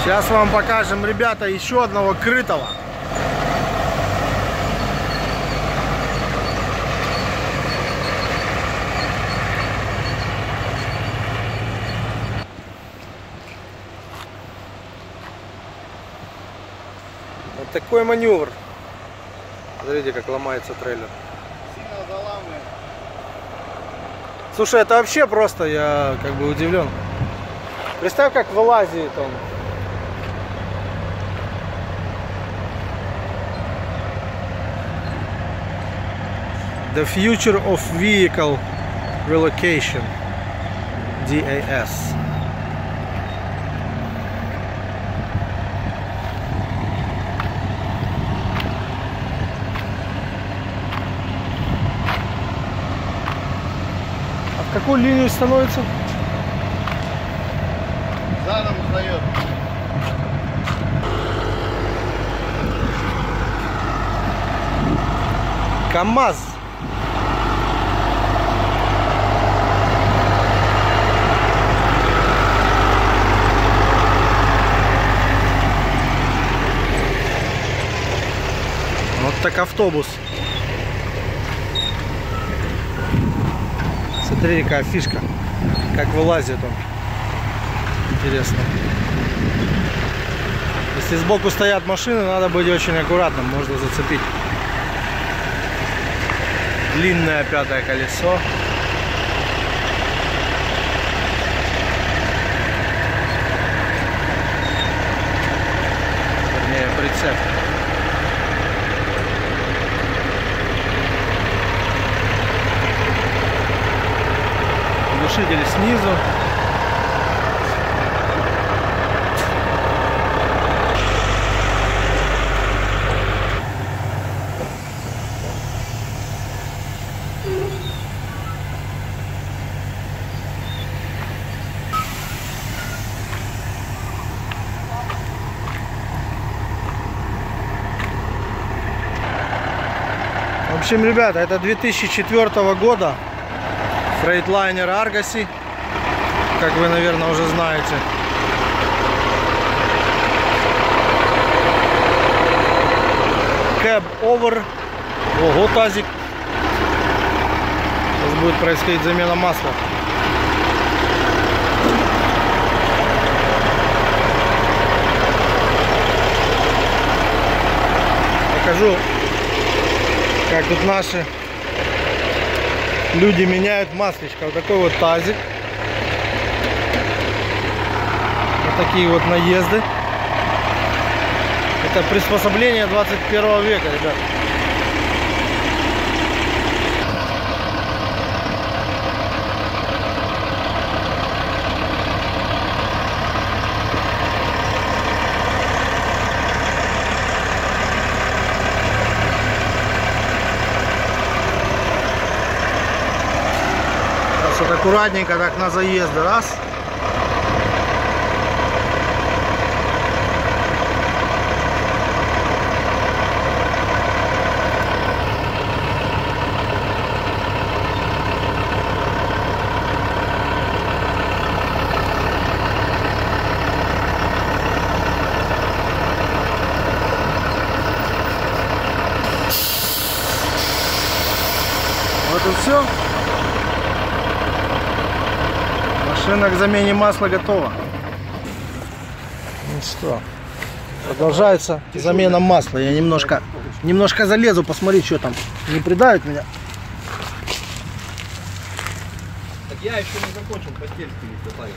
Сейчас вам покажем, ребята, еще одного крытого. Вот такой маневр. Смотрите, как ломается трейлер. Сильно заламывает. Слушай, это вообще просто, я как бы удивлен. Представь, как вылазит он. The Future of Vehicle Relocation. DAS. А в какую линию становится? Задом сдает. КамАЗ. Вот так автобус. Смотри, какая фишка. Как вылазит он. Интересно. Если сбоку стоят машины, надо быть очень аккуратным. Можно зацепить. Длинное пятое колесо. Вернее, прицеп. Глушитель снизу. В общем, ребята, это 2004 года Freightliner Argosy, как вы, наверное, уже знаете. Cab over. Ого, тазик. Сейчас будет происходить замена масла. Покажу, как тут наши люди меняют маслечко. Вот такой вот тазик. Вот такие вот наезды. Это приспособление 21 века, ребят. Вот аккуратненько так на заезды. Раз. Вот и все. Машина к замене масла готова. Ну что, продолжается замена масла. Я немножко залезу, посмотри, что там. Не придавит меня. Так я еще не закончил постельский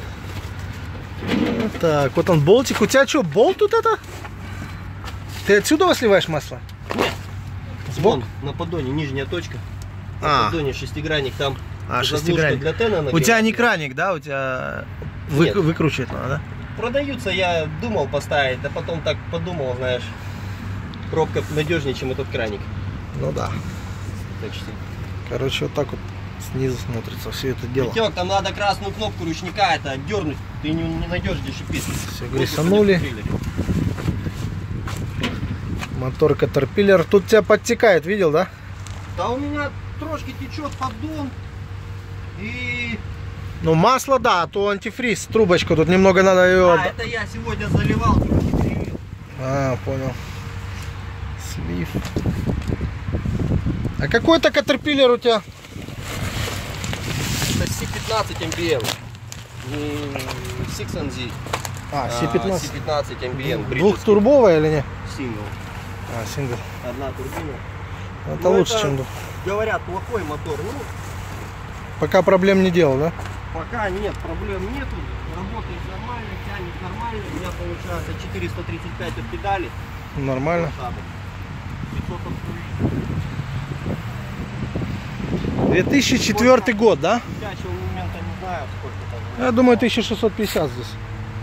Вот так, вот он болтик. У тебя что, болт тут это? Ты отсюда сливаешь масло? Нет. Сбоку? На поддоне нижняя точка. На поддоне шестигранник там. Шестигранник. Для тена, у тебя не краник, да? У тебя выкручивать надо, да? Продаются, я думал поставить, а потом так подумал, знаешь, пробка надежнее, чем этот краник. Ну да. Так что... Короче, вот так вот снизу смотрится все это дело. Витек, там надо красную кнопку ручника это дернуть, ты не найдешь, где шипит. Все, грисанули. Мотор Caterpillar. Тут тебя подтекает, видел, да? Да у меня трошки течет поддон. И Ну масло, да, а то антифриз, трубочку, тут немного надо ее... А, это я сегодня заливал, короче, перелил. А, понял. Слив. А какой-то катерпиллер у тебя? Это C15 MBM. Не 6NZ. А, C15. C15 MBM. Двухтурбовая или не? Сингл. А, сингл. Одна турбина. Это Ну, лучше, это, чем... говорят, плохой мотор. Ну, Пока проблем не делал, да? пока нет, проблем нету. Работает нормально, тянет нормально. У меня получается 435 от педали. Нормально. Лошадок. 500 от 2004 год, да? текущего момента не знаю, сколько там. Я думаю, 1650 здесь.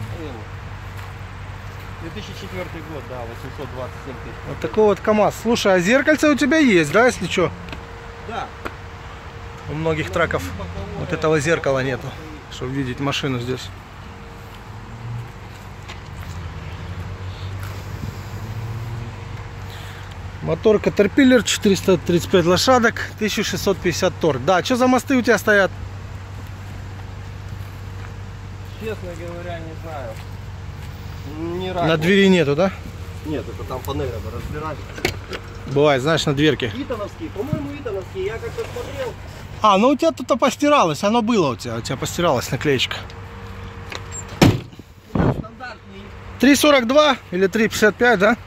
2004 год, да, 827 тысяч. Вот такой вот КамАЗ. Слушай, а зеркальце у тебя есть, да, если что? Да. У многих траков вот этого зеркала нету, чтобы видеть машину здесь. Мотор Caterpillar, 435 лошадок, 1650 торг. Да, что за мосты у тебя стоят? Честно говоря, не знаю. Ни разу. На двери нету, да? Нет, это там панель надо разбирать. Бывает, знаешь, на дверке. Итановские, по-моему, итановские. Я как-то смотрел. А, ну у тебя тут постиралось, оно было у тебя постиралась наклеечка. Стандартные. 3,42 или 3,55, да?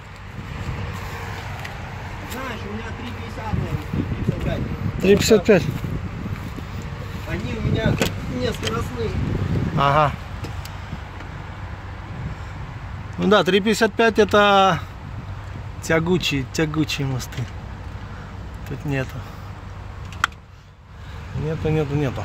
Знаешь, у меня 3,50, наверное, 3,55. 3,55. Они у меня не скоростные. Ага. Ну да, 3,55 это тягучие мосты. Тут нету. Нету.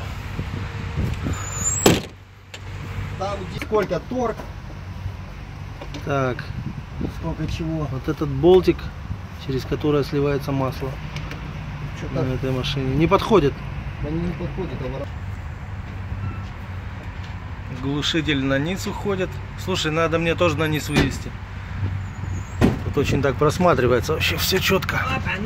Там где сколько торг, Так, сколько чего. вот этот болтик, через который сливается масло Что-то на этой машине, не подходит. они не подходят. Глушитель на низ уходит. Слушай, надо мне тоже на низ вывести. Тут очень так просматривается, вообще все четко.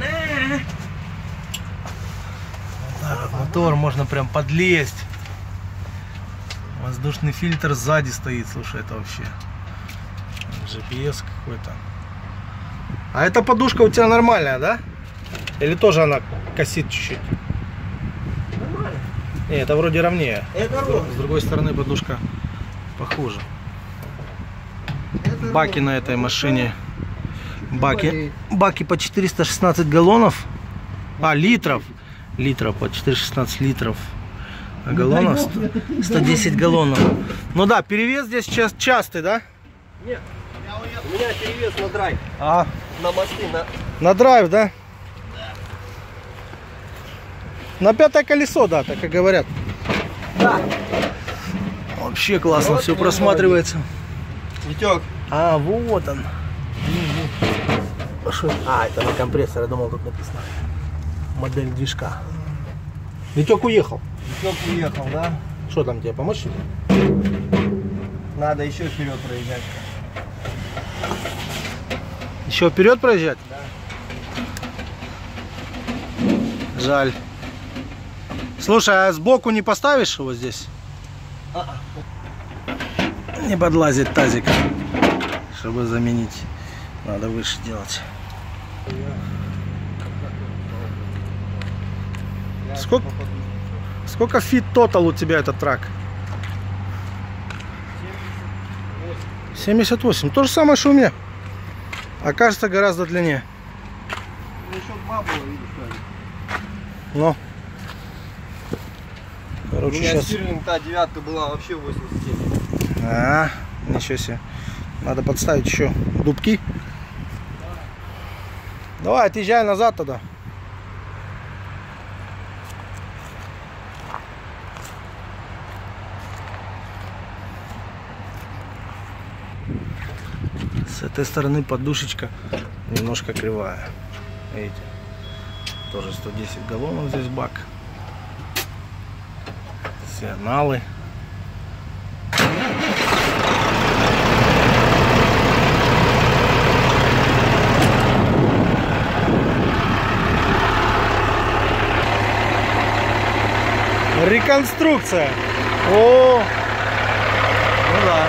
Так, мотор можно прям подлезть. Воздушный фильтр сзади стоит, слушай, это вообще GPS какой-то. А эта подушка у тебя нормальная, да? Или тоже она косит чуть-чуть? Нормально. Не, это вроде ровнее. Это ровно. С другой стороны подушка похуже. Это Баки ровно. на этой машине. Баки по 416 галлонов. А, литров. Литров по 416 литров. А галлонов 110 галлонов. Ну да, перевес здесь частый, да? Нет, у меня перевес на драйв. А, На мосты, на драйв, да? На пятое колесо, да, так и говорят. Да. Вообще классно, Вот все мне просматривается. Витек. А, вот он. А, это на компрессор, я думал, тут написано. Модель движка. Витек уехал. Витек уехал, да? Что там тебе, помочь? Надо еще вперед проезжать. Еще вперед проезжать? Да. Жаль. Слушай, а сбоку не поставишь его здесь? Не подлазит тазик. Чтобы заменить, надо выше делать. Сколько фит тотал у тебя этот трак? 78. То же самое, что у меня. Окажется гораздо длиннее. Еще два было, видишь, Но. у Короче, меня сейчас. стирлинг, та девятка была вообще 87. А, ничего себе. Надо подставить еще дубки. Давай, отъезжай назад тогда. С этой стороны подушечка немножко кривая. Видите? Тоже 110 галлонов здесь бак. Сигналы. Реконструкция. О! Ну да.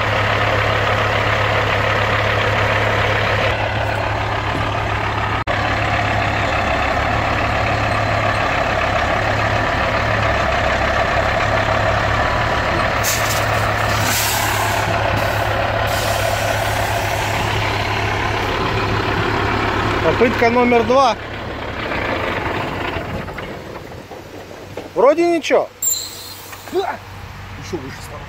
Попытка номер 2. Вроде ничего. Еще выше стало.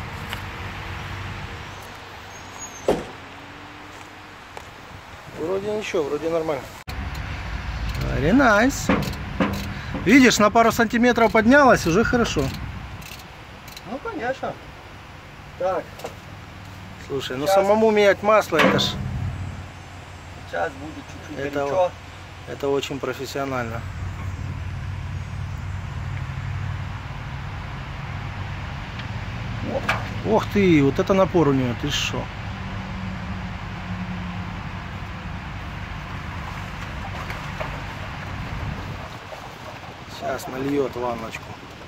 Вроде ничего, вроде нормально. Very nice. Видишь, на пару сантиметров поднялась, уже хорошо. Ну, конечно. Так. Слушай, ну самому менять масло, это ж... Сейчас будет чуть-чуть Это горячо. Это очень профессионально. Ох ты, вот это напор у нее, ты шо? Сейчас нальет ванночку.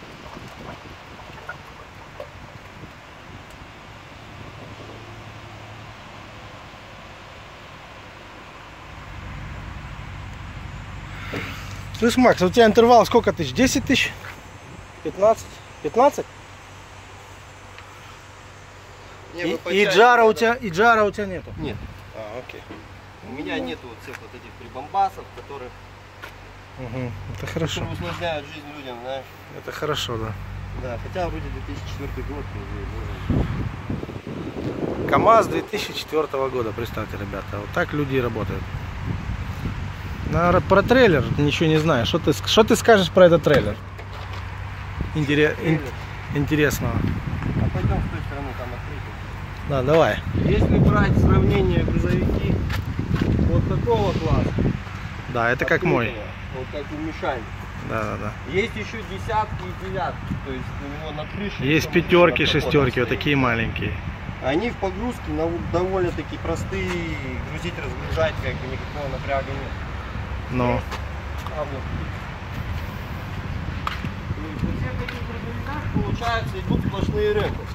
Слышь, Макс, у тебя интервал сколько тысяч? 10 тысяч? 15? 15? И джара у тебя нету? Нет. А, окей. У меня нету вот всех вот этих прибамбасов, которые Угу. Это хорошо. усложняют жизнь людям, знаешь. Это хорошо, да. Да, хотя вроде 2004 год. Уже. КамАЗ 2004 года, представьте, ребята. Вот так люди работают. Про трейлер ничего не знаю. Что ты скажешь про этот трейлер? Интересного. А пойдем с той стороны, там открытие. Да, давай. Если брать сравнение грузовики вот такого класса. Да, это как мой. Вот как у Мишани. Да. Есть еще десятки и девятки. То есть у него на крыше. Есть пятерки, шестерки, вот такие маленькие. Они в погрузке довольно-таки простые. Грузить, разгружать, как бы никакого напряга нет. Но. А вот. То есть на всех этих грузовиках, получается, идут сплошные рынки.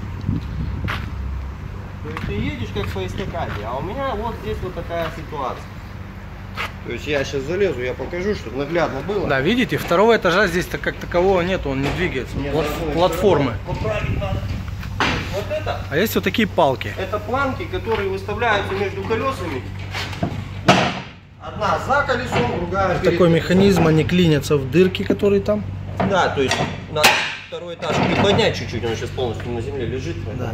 То есть ты едешь как по эстакаде, а у меня вот здесь вот такая ситуация. То есть я сейчас залезу, я покажу, чтобы наглядно было. Да, видите, второго этажа здесь-то как такового нет, он не двигается. Платформы. Поправить надо. Вот это. А есть вот такие палки. Это планки, которые выставляются между колесами. Одна за колесом, другая перед Такой механизм, они клинятся в дырки, которые там. Да, то есть надо второй этаж приподнять чуть-чуть, он сейчас полностью на земле лежит. Да.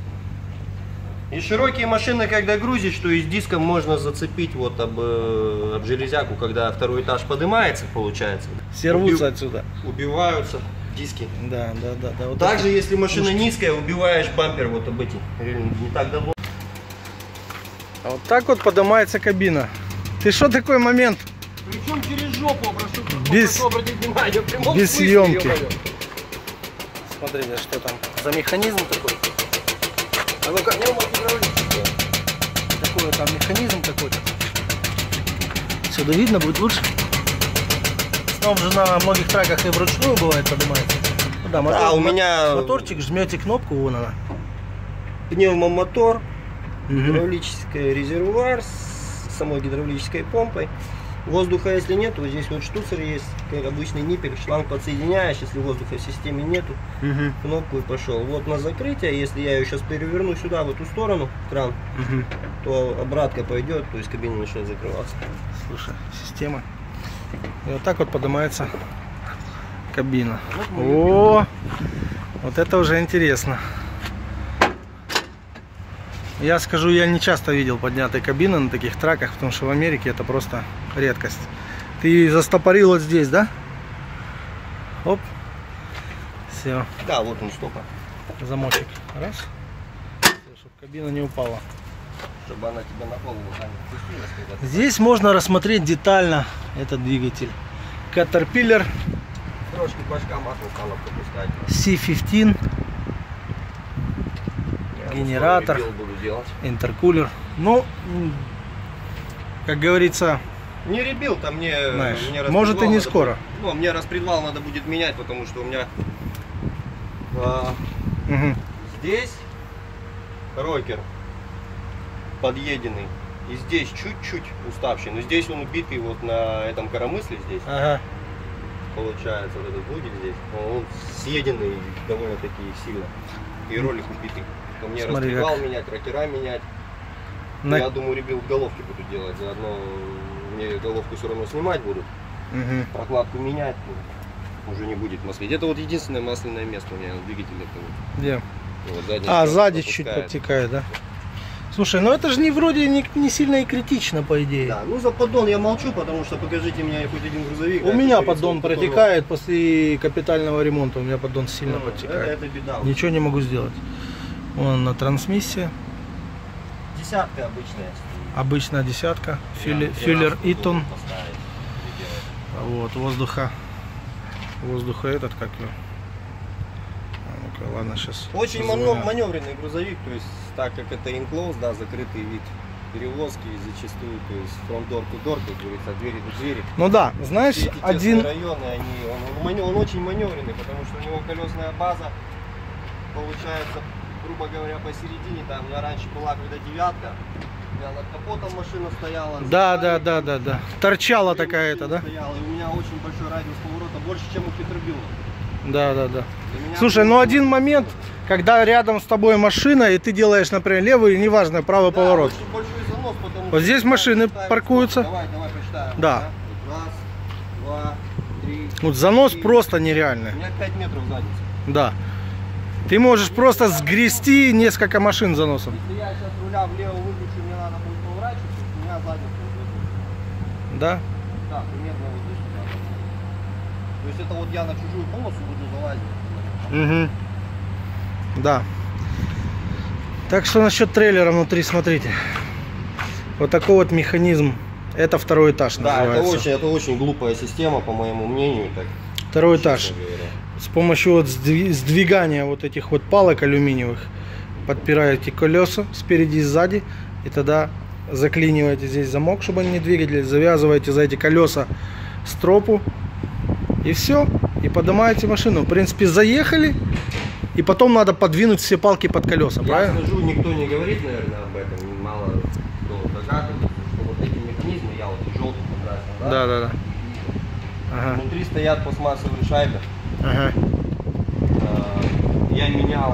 И широкие машины, когда грузишь, то есть диском можно зацепить вот об железяку, когда второй этаж поднимается, получается. Все рвутся отсюда. Убиваются диски. Да. Вот Также, если машина низкая, убиваешь бампер вот об эти. Не так давно. А вот так вот поднимается кабина. Ты что такой момент? Причем через жопу, Без- обратить внимание, в прямом без смысле, съемки. ё-моё. Смотрите, что там за механизм такой. А ну-ка, гидравлическая. Такой вот там механизм какой-то. Сюда видно будет лучше. Сном же на многих траках и вручную бывает поднимается. Ну, да, мотор, Да, у меня моторчик, жмете кнопку, вон она. пневмомотор, Мгм. гидравлический резервуар с самой гидравлической помпой. Воздуха если нет, вот здесь вот штуцер есть, как обычный ниппель, шланг подсоединяешь, если воздуха в системе нету, Мгм. кнопку и пошел. Вот на закрытие, если я ее сейчас переверну сюда, в эту сторону, кран, Мгм. то обратка пойдет, то есть кабина начнет закрываться. Слушай, система. И вот так вот поднимается кабина. О, вот это уже интересно. Я скажу, я не часто видел поднятые кабины на таких траках, потому что в Америке это просто редкость. Ты застопорил вот здесь, да? Оп. Все, Да, вот он стопор, замочек. Раз. Чтобы кабина не упала. чтобы она тебе на голову не опустилась, когда ты Здесь можно рассмотреть детально этот двигатель. Caterpillar трошки башка масло стало пропускать. C15. Я Генератор. условия буду делать. Интеркулер. Ну, как говорится, Не ребил, там мне, знаешь, мне может и распредвал не надо скоро. будет- Ну, мне распредвал надо будет менять, потому что у меня Мгм. Здесь рокер подъеденный. И здесь чуть-чуть уставший. Но здесь он убитый вот на этом коромысле здесь. Ага. Получается, вот этот будет здесь. Он съеденный довольно-таки сильно. И ролик убитый. То мне Смотри, распредвал как. менять, рокера менять. На- Я думаю, ребилд головки буду делать. Заодно мне головку все равно снимать будут. Мгм. Прокладку менять. Уже не будет маслить. Это вот единственное масляное место у меня на двигателе. Где? Вот, задний А, щёп сзади чуть пропускает. подтекает, да? Слушай, ну это же не вроде не сильно и критично, по идее. Да, ну за поддон я молчу, потому что покажите мне хоть один грузовик. У да, меня который поддон который- протекает после капитального ремонта. У меня поддон сильно Ну, подтекает. это беда. Ничего не могу сделать. Вон на трансмиссия. Десятка обычная. Обычная десятка. Прям Филлер 13 Итон. можно поставить, переделать. Вот, воздуха этот, как его. А, ну-ка, ладно, сейчас. Очень маневренный грузовик, то есть так как это enclosed, да, закрытый вид перевозки, зачастую, то есть from door to door, как говорится, от двери до двери. Ну да, знаешь, Все эти один. тесные районы, он очень маневренный, потому что у него колесная база получается, грубо говоря, посередине. Там у меня раньше была когда девятка, у меня над капотом машина стояла. Да. Торчала такая это, да? Стояла, и у меня очень большой радиус поворота, больше, чем у Петербилла. Да. Для меня Слушай, ну один момент, когда рядом с тобой машина, и ты делаешь, например, левый, неважно, правый да, поворот. очень большой занос, потому Вот что здесь машины считаем, паркуются. Давай посчитаем. Да. Вот раз, два, три. Вот занос 4. просто У нереальный. меня 5 метров задницы. Да. Ты можешь просто сгрести несколько машин заносом. Если я сейчас руля влево выключу, мне надо будет поворачиваться, у меня задница уже. Да? Да, примерно вот здесь сюда. То есть это вот я на чужую полосу буду залазить. Угу. Да. Так что насчет трейлера внутри, смотрите. Вот такой вот механизм. Это второй этаж Да, называется. это очень глупая система, по моему мнению. Так, Второй этаж. честно говоря. С помощью вот сдвигания вот этих вот палок алюминиевых подпираете колеса спереди и сзади, и тогда заклиниваете здесь замок, чтобы они не двигались, завязываете за эти колеса стропу, и все, и поднимаете машину. В принципе, заехали, и потом надо подвинуть все палки под колеса, Я правильно? скажу, никто не говорит, наверное, об этом, мало кто догадывается, что вот эти механизмы, я вот желтый покрасил, да? Да. Ага. Внутри стоят пластмассовые шайбы. Ага. Я менял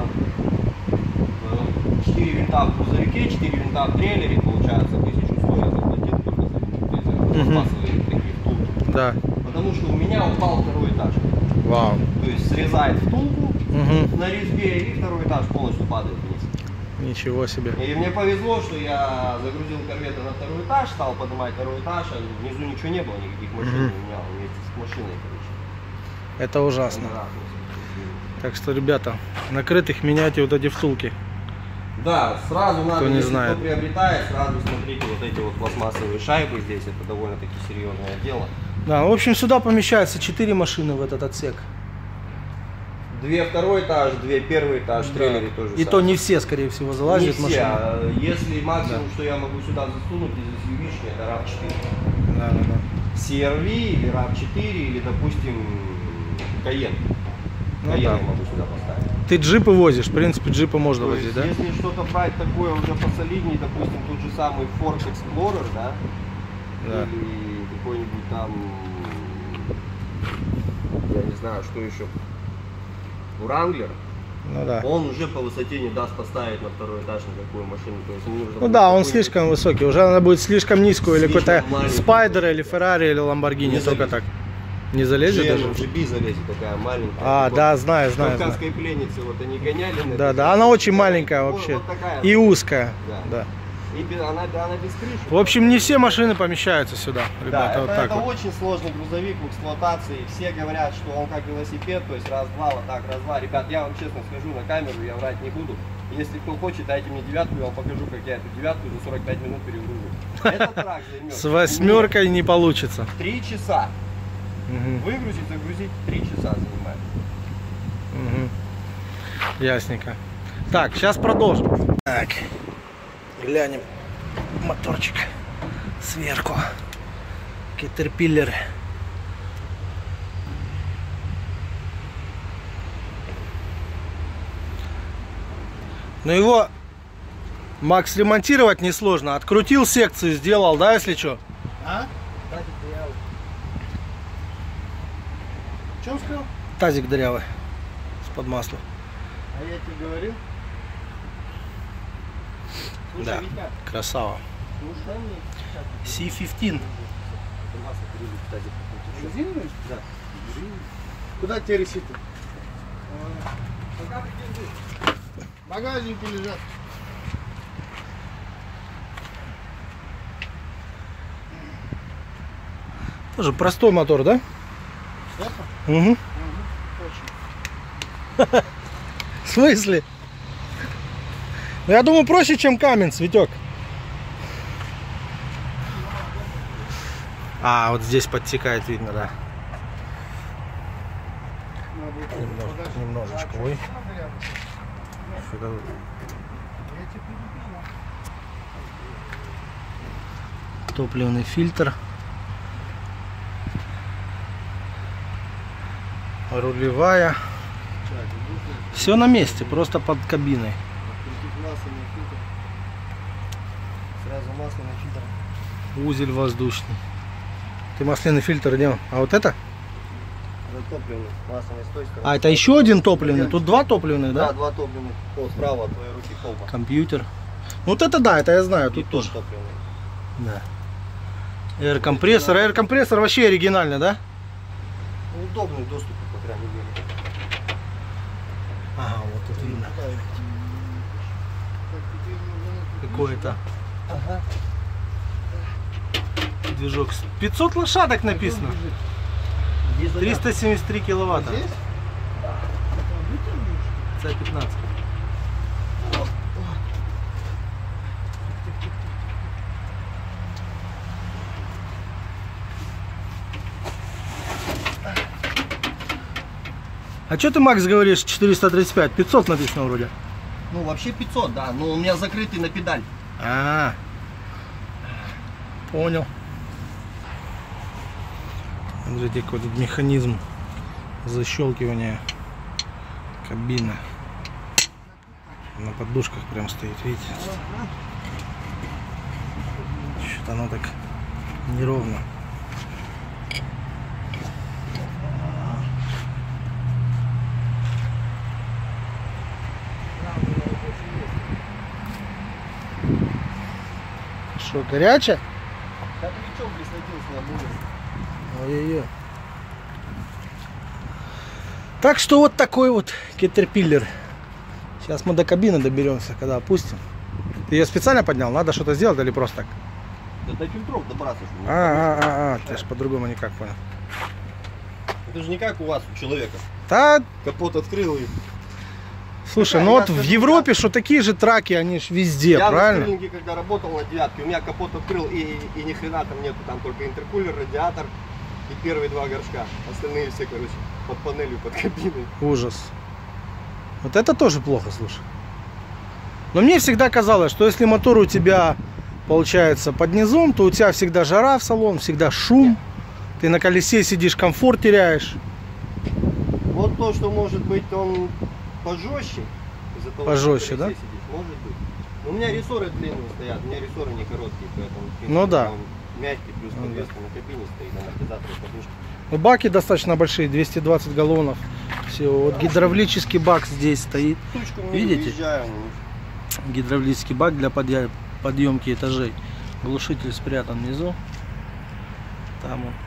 4 винта в грузовике, 4 винта в трейлере, получается, 1100 я заплатил только за пластмассовые такие втулки. Да. Потому что у меня упал второй этаж. Вау. То есть срезает втулку Угу. на резьбе, и второй этаж полностью падает вниз. Ничего себе. И мне повезло, что я загрузил корвета на второй этаж, стал поднимать второй этаж, а внизу ничего не было, никаких машин не менял, вместе с машиной, короче. Это ужасно. Так что, ребята, накрытых меняйте вот эти втулки. Да, сразу надо, Кто не если знает. кто приобретает, сразу смотрите вот эти вот пластмассовые шайбы здесь, это довольно-таки серьезное дело. Да, в общем, сюда помещается 4 машины в этот отсек. 2 второй этаж, 2 первый этаж, трейлеры тоже. И то не все, скорее всего, залазят в не все, машину. а если максимум, что я могу сюда засунуть из SUV-шки, это RAV4. Да. CR-V или RAV4 или, допустим, Cayenne. Ну Cayenne да. я могу сюда поставить. Ты джипы возишь, в принципе, джипы можно То возить, есть, да? если что-то брать такое уже посолиднее, допустим, тот же самый Ford Explorer, да? Да. Или какой-нибудь там, я не знаю, что еще, Wrangler, Ну да. он уже по высоте не даст поставить на второй этаж никакую машину. То есть ему нужно Ну будет да, он какой-нибудь- слишком высокий. Уже надо будет слишком низкую, или Слишком какой-то маленький. Спайдер, или Феррари, или Ламборгини, Не только залезет. так. Не залезет даже? GP залезет, такая маленькая. А, Вот да, знаю. Кавказской пленницы, вот они гоняли. на этой Да, она очень вот- маленькая вот вообще. такая. И узкая. Да. Да. И она без крыши. В общем, не все машины помещаются сюда, Да, ребята, вот так это вот. очень сложный грузовик в эксплуатации. Все говорят, что он как велосипед, то есть раз-два, вот так, раз-два. Ребят, я вам честно скажу на камеру, я врать не буду. Если кто хочет, дайте мне девятку, я вам покажу, как я эту девятку за 45 минут перегружу. Этот трак займет С восьмеркой не получится. 3 часа. Мгм. Выгрузить, загрузить 3 часа занимает. Мгм. Ясненько. Так, сейчас продолжим. Так, глянем моторчик сверху. Caterpillar. Но его, Макс, ремонтировать несложно. Открутил секцию, сделал, да, если что? А? Что сказал? Тазик дырявый. Из-под масла. А я тебе говорил? Слушай, Да, Витя, красава. слушай мне. C15. Резиновый? Да. Куда те реситы? В багажнике лежат. Тоже простой мотор, да? Это? Угу. Очень. В смысле? Ну, я думаю, проще, чем Каменс, Витек. А, вот здесь подтекает, видно, да. Немножечко. Ой. Что-то... Топливный фильтр. Рулевая. Все на месте, просто под кабиной. Сразу масляный фильтр. Узель воздушный. Ты масляный фильтр где он? А вот это? Это топливный, масляный с той стороны. А, это еще один топливный? Тут два топливных, да? Да, два топливных. О, справа от твоей руки колба. Компьютер. Ну вот это да, это я знаю, И тут тоже тоже. топливный. Да. Air-компрессор. Air-компрессор вообще оригинальный, да? Удобный доступ, по крайней мере. Ага, вот тут видно. Какой-то Ага. движок. 500 лошадок написано. 373 киловатта. Здесь? C15. А что ты, Макс, говоришь 435? 500 написано вроде. Ну, вообще 500, да, но у меня закрытый на педаль. А, понял. Смотрите, какой тут механизм защелкивания кабины. На подушках прям стоит, видите? Что-то оно так неровно. Что, горячая? Как новичок присадился на булы. Ой-ой-ой. Так что вот такой вот Caterpillar. Сейчас мы до кабины доберемся, когда опустим. Ты ее специально поднял? Надо что-то сделать или просто так? Да до фильтров добраться. Ты же по-другому никак понял. Это же не как у вас, у человека. Да, Капот открыл и... слушай, Да, ну я вот в скажу, Европе, что такие же траки, они ж везде, Я правильно? в Стерлинге, когда работал на девятке, у меня капот открыл и ни хрена там нету, там только интеркулер, радиатор и первые два горшка. Остальные все, короче, под панелью, под кабиной. Ужас. Вот это тоже плохо, слушай. Но мне всегда казалось, что если мотор у тебя получается под низом, то у тебя всегда жара в салон, всегда шум. Ты на колесе сидишь, комфорт теряешь. Вот то, что может быть он пожестче, из-за того, Пожестче, что на да? колесе сидишь, может быть. Но у меня рессоры длинные стоят, у меня рессоры не короткие, поэтому в принципе, Ну да. он мягкий, плюс подвеска на кабине стоит, амортизатор и подушка. Ну, баки достаточно большие, 220 галлонов. Все, вот гидравлический бак здесь стоит. Тучку не Видите? выезжаю, Гидравлический бак для подъемки этажей. Глушитель спрятан внизу. Там он.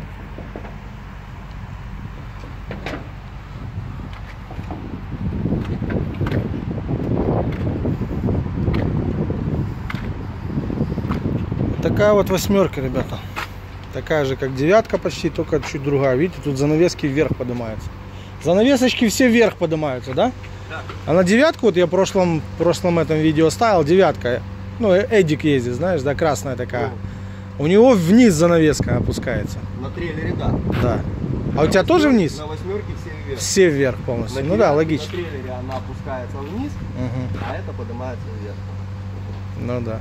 Такая вот восьмерка, ребята. Такая же, как девятка почти, только чуть другая. Видите, тут занавески вверх поднимаются. Занавесочки все вверх поднимаются, да? Да. А на девятку, вот я в прошлом этом видео ставил, девятка. Ну, Эдик ездит, знаешь, да, красная такая. У него вниз занавеска опускается. На трейлере, да. Да. А у тебя тоже вниз? На восьмерке все вверх. Все вверх полностью. Ну да, логично. На трейлере она опускается вниз, Угу. а это поднимается вверх. Ну да.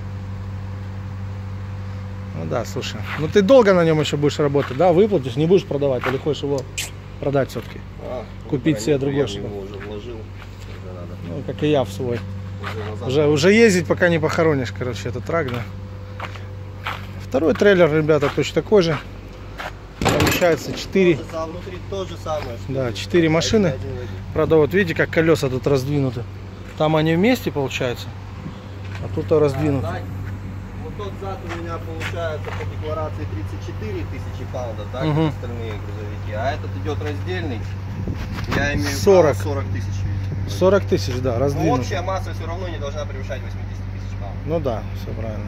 Ну да, слушай. Ну ты долго на нем еще будешь работать, да? Выплатишь, не будешь продавать, или хочешь его продать все-таки? Купить себе другой, Я в что ли? него уже вложил. Уже надо. Ну, как и я в свой. назад. Уже ездить, пока не похоронишь, короче, этот трак, да. Второй трейлер, ребята, точно такой же. Получается 4. Внутри то же самое. Да, 4 машины. Правда, вот видите, как колеса тут раздвинуты. Там они вместе, получается. А тут раздвинуты. Вот тот зад у меня получается по декларации 34 тысячи паундов, так, Мгм. как остальные грузовики. А этот идет раздельный. Я имею 40. 40 тысяч. 40 тысяч, да, Но раздвинуты. общая масса все равно не должна превышать 80 тысяч паундов. Ну да, все правильно.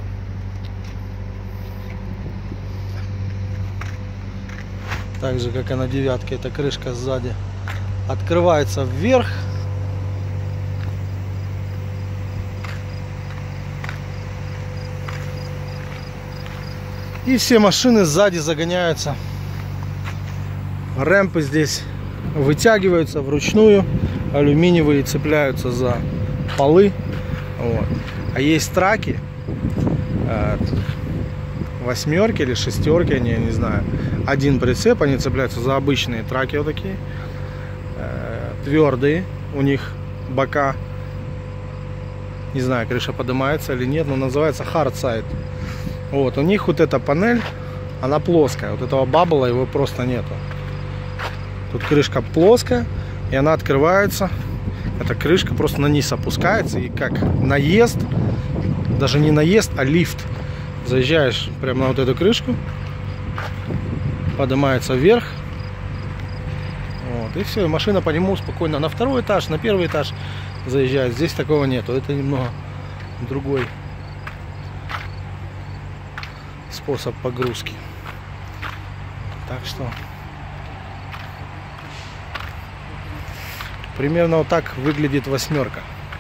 Так же, как и на девятке, эта крышка сзади открывается вверх. И все машины сзади загоняются. Рэмпы здесь вытягиваются вручную. Алюминиевые цепляются за полы. Вот. А есть траки, восьмерки или шестерки, я не знаю. Один прицеп, они цепляются за обычные траки вот такие. Твердые, у них бока. Не знаю, крыша поднимается или нет, но называется hard side. Вот, у них вот эта панель, она плоская. Вот этого бабла его просто нету. Тут крышка плоская, и она открывается. Эта крышка просто на низ опускается, и как наезд, даже не наезд, а лифт. Заезжаешь прямо на вот эту крышку, поднимается вверх, вот, и все, и машина по нему спокойно на второй этаж, на первый этаж заезжает. Здесь такого нету, это немного другой способ погрузки. Так что примерно вот так выглядит восьмерка.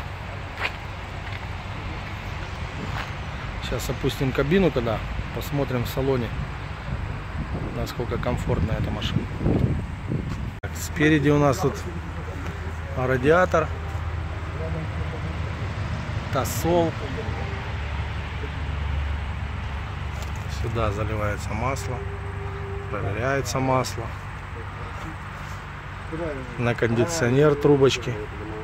Сейчас опустим кабину, когда посмотрим в салоне, насколько комфортна эта машина. Так, спереди у нас тут радиатор, тосол. Сюда заливается масло, проверяется масло. На кондиционер трубочки,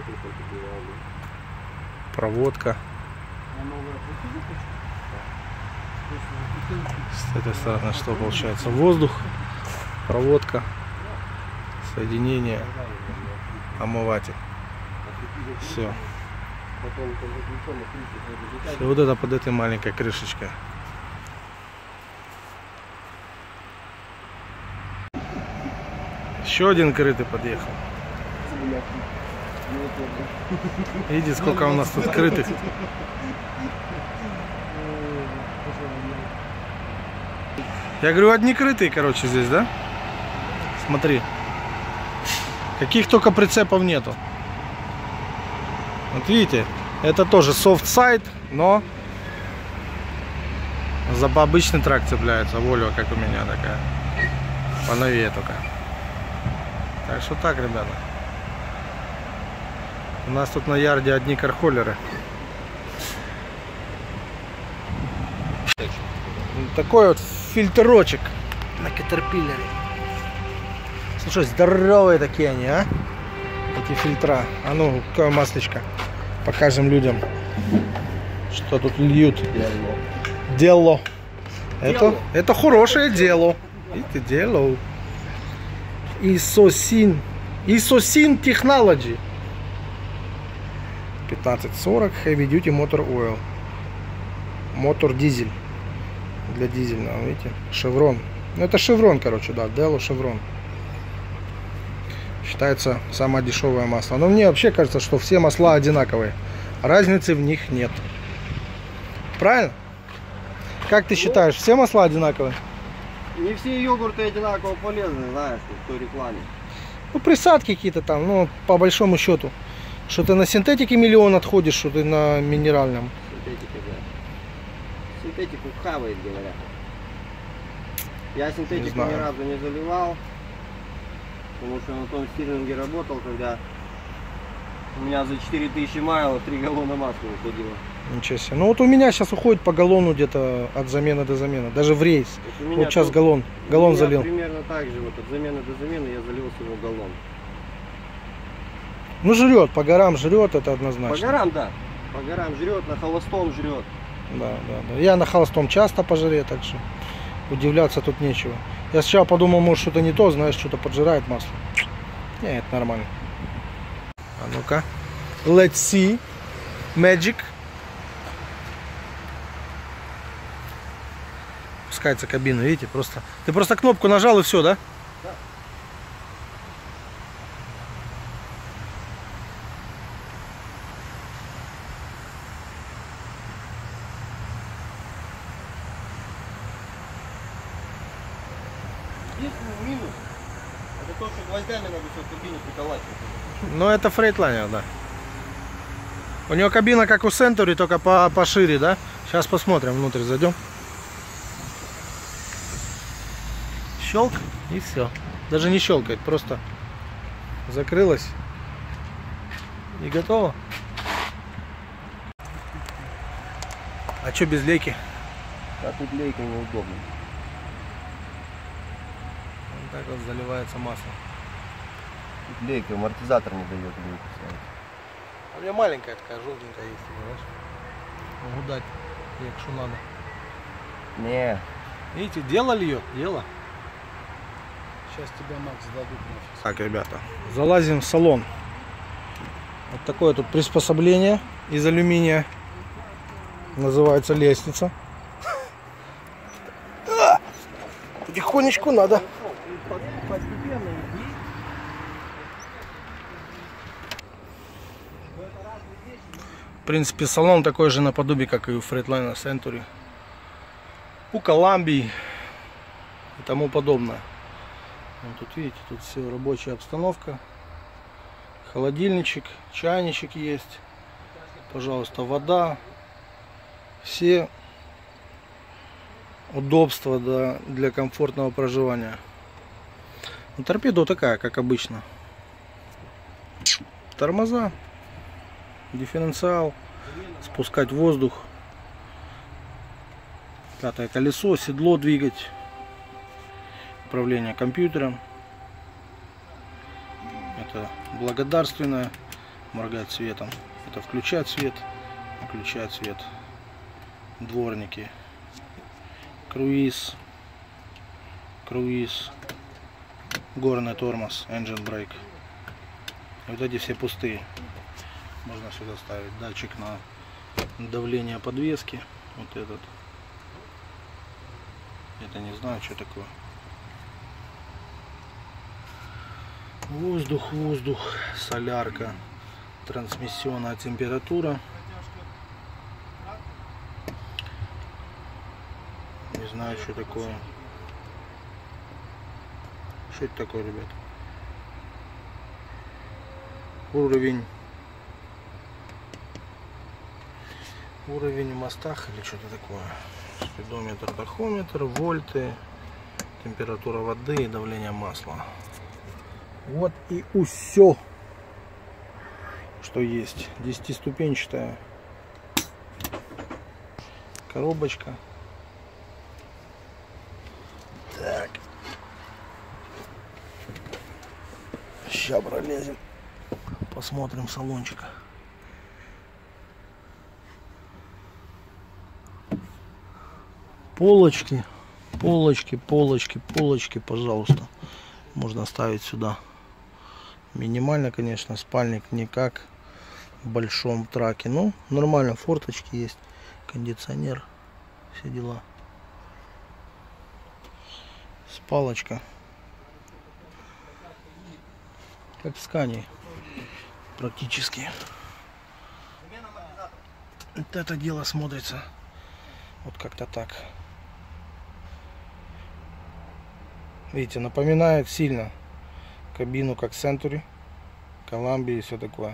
проводка. С этой стороны что получается? Воздух, проводка, соединение, омыватель. Все. И вот это под этой маленькой крышечкой. Еще один крытый подъехал. Видите, сколько у нас тут крытых. Я говорю, одни крытые, короче, здесь, да? Смотри. Каких только прицепов нету. Вот видите, это тоже soft side, но за обычный трак цепляется. Volvo, как у меня такая. Поновее только. Так что так, ребята. У нас тут на ярде одни кархолеры. Такой вот фильтрочек на Caterpillar. Слушай, здоровые такие они, а? Эти фильтра. А ну, какое маслечко. Покажем людям, что тут льют. Дело. Это хорошее дело. Это дело. Isosin Technology. 1540 Heavy Duty Motor Oil. Мотор дизель. Для дизельного, видите? Шеврон. Ну это шеврон, короче, да. Дело шеврон. Считается самое дешевое масло. Но мне вообще кажется, что все масла одинаковые. Разницы в них нет. Правильно? Как ты считаешь, все масла одинаковые? Не все йогурты одинаково полезны, знаешь, в той рекламе. Ну, присадки какие-то там, ну, по большому счету. Что ты на синтетике миллион отходишь, что ты на минеральном. Синтетика, да. Синтетику хавает, говорят. Я синтетику ни разу не заливал, потому что на том стилинге работал, когда у меня за 4000 майлов 3 галлона масла уходило. Ничего себе. Ну вот у меня сейчас уходит по галлону где-то от замены до замены. Даже в рейс. Вот сейчас галлон залил. Примерно так же, вот от замены до замены я залил всего галлон. Ну жрет, по горам жрет, это однозначно. По горам, да. По горам жрет, на холостом жрет. Да. Я на холостом часто по жаре, так что удивляться тут нечего. Я сначала подумал, может что-то не то, знаешь, что-то поджирает масло. Не, это нормально. А ну-ка. Let's see. Magic. Пускается кабина, видите, просто. Ты просто кнопку нажал и все, да? Да. Единственный минус — это то, что гвоздями надо все в кабине приколачивать. Ну это Freightliner, да. У него кабина как у Century, только пошире, да? Сейчас посмотрим, внутрь зайдем. Щелк и все. Даже не щелкает, просто закрылась и готово. А что без лейки? А тут лейка неудобно. Вот так вот заливается масло. Тут лейка, амортизатор не дает лейку ставить. А у меня маленькая такая, желтенькая есть, понимаешь? Могу дать, якщо надо. Не. Видите, дело льет, дело. Сейчас тебя, Макс, дадут нафиг. Так, ребята, залазим в салон. Вот такое тут приспособление из алюминия. Называется лестница. Потихонечку надо. В принципе, салон такой же наподобие, как и у Freightliner Century, у Columbia и тому подобное. Вот тут видите, тут все рабочая обстановка, холодильничек, чайничек есть, пожалуйста, вода, все удобства для комфортного проживания. Ну, торпеда такая, как обычно. Тормоза, дифференциал, спускать воздух, пятое колесо, седло двигать. Управление компьютером. Это благодарственное. Моргать светом. Это включать свет. Выключать свет. Дворники. Круиз. Круиз. Горный тормоз. Engine brake. Вот эти все пустые. Можно сюда ставить датчик на давление подвески. Вот этот. Это не знаю, что такое. Воздух, воздух, солярка, трансмиссионная температура. Не знаю, что такое. Что это такое, ребят? Уровень в мостах или что-то такое. Спидометр, тахометр, вольты, температура воды и давление масла. Вот и все, что есть. 10-ступенчатая коробочка. Так. Сейчас пролезем. Посмотрим салончик. Полочки, полочки, полочки, полочки, пожалуйста. Можно ставить сюда. Минимально, конечно, спальник не как в большом траке. Ну, нормально, форточки есть, кондиционер, все дела. Спалочка. Как в Скании. Практически. Вот это дело смотрится вот как-то так. Видите, напоминает сильно кабину как Century, Columbia и все такое.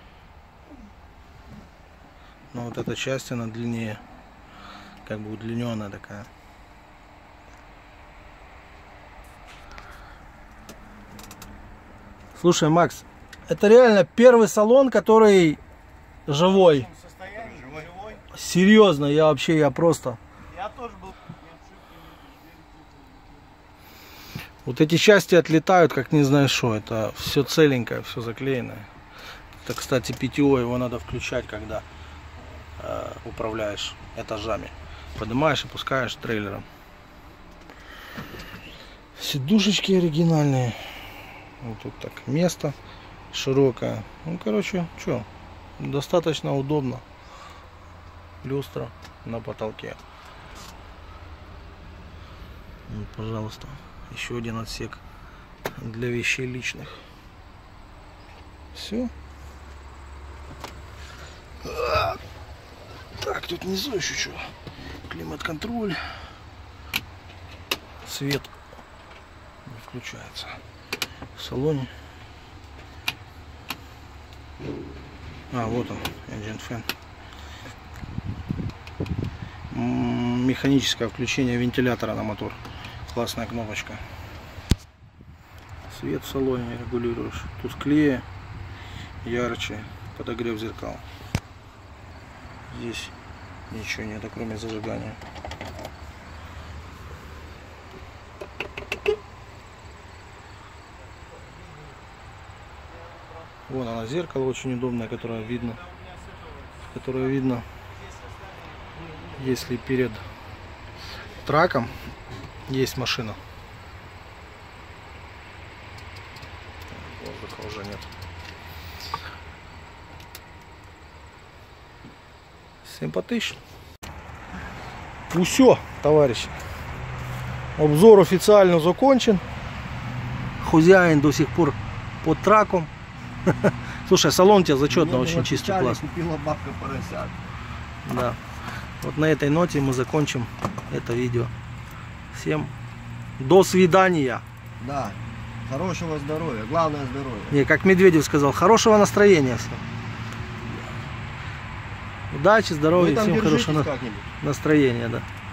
Но вот эта часть она длиннее, как бы удлиненная такая. Слушай, Макс, это реально первый салон, который живой. Живой. Серьезно, я просто. Я тоже был. Вот эти части отлетают, как не знаю что. Это все целенькое, все заклеенное. Это, кстати, питье, его надо включать, когда управляешь этажами. Поднимаешь и пускаешь трейлером. Сидушечки оригинальные. Вот тут так место широкое. Ну, короче, что, достаточно удобно. Люстра на потолке. Вот, пожалуйста, еще один отсек для вещей личных. Все. Так, тут внизу еще что? Климат-контроль. Свет не включается в салоне. Вот он, engine fan. Механическое включение вентилятора на мотор. Классная кнопочка. Свет в салоне регулируешь. Тусклее, ярче, подогрев зеркал. Здесь ничего нет, кроме зажигания. Вон она, зеркало очень удобное, которое видно, если перед траком есть машина. Воздуха уже нет. Симпатично. Ну все, товарищи. Обзор официально закончен. Хозяин до сих пор под траком. Слушай, салон тебя зачетно, очень чистый, классно. Купила бабка поросят. Да. Вот на этой ноте мы закончим это видео. Всем до свидания. Да. Хорошего здоровья. Главное здоровье. Не, как Медведев сказал, хорошего настроения всем. Удачи, здоровья, всем хорошего настроения, да.